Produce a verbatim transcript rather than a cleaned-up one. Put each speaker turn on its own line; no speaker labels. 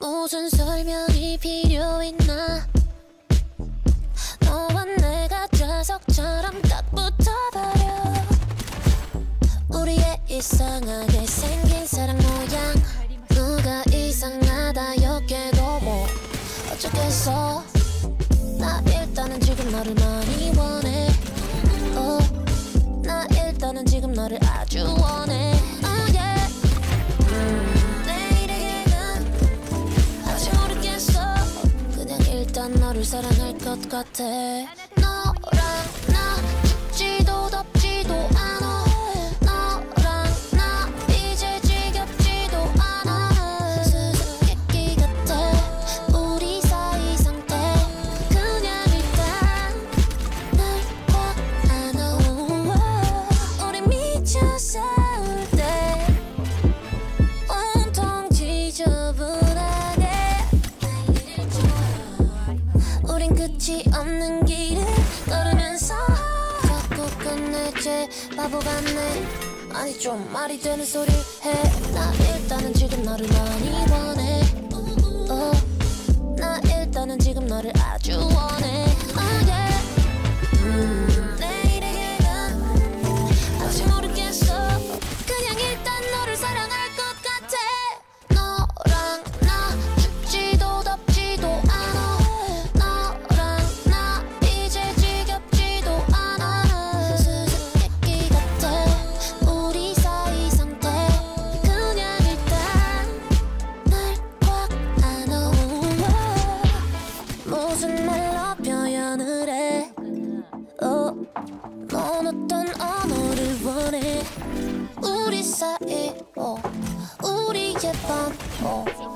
무슨 설명이 필요 있나. 너와 내가 자석처럼 딱 붙어버려. 우리의 이상하게 생긴 사랑 모양, 누가 이상하다 욕해도 뭐 어쩌겠어. 나 일단은 지금 너를 많이 원해. oh, 나 일단은 지금 너를 아주 원해. oh, yeah. 음, 내일에게는 아직 모르겠어. 그냥 일단 너를 사랑할 것 같아. 너랑 나 춥지도 덥지도 않아. 너랑 나 이제 지겹지도 않아. 수수께끼 같아 우리 사이 상태. 그냥 일단 날 꽉 안아. 우리 미쳐 싸울 때 온통 지저분하게. 우린 끝이 없는 길을 걸으면서 자꾸 끝내지 바보 같네. 아니 좀 말이 되는 소리 해. 나 일단은 지금 너를 많이 원해. oh, 나 일단은 지금 너를 아주 원해. oh, yeah. 음, 내일에게는 아직 모르겠어. 그냥 일단 너를 사랑할 것 같아. 너랑 나 춥지도 덥지도 않아. 너랑 나 이제 지겹지도 않아. 수수께끼 같아 우리 사이 상태. 그냥 일단 날 꽉 안아. 무슨 말로 표현을 해. oh, 넌 어떤 언어를 원해. 우리 사이 oh, 우리의 밤 oh.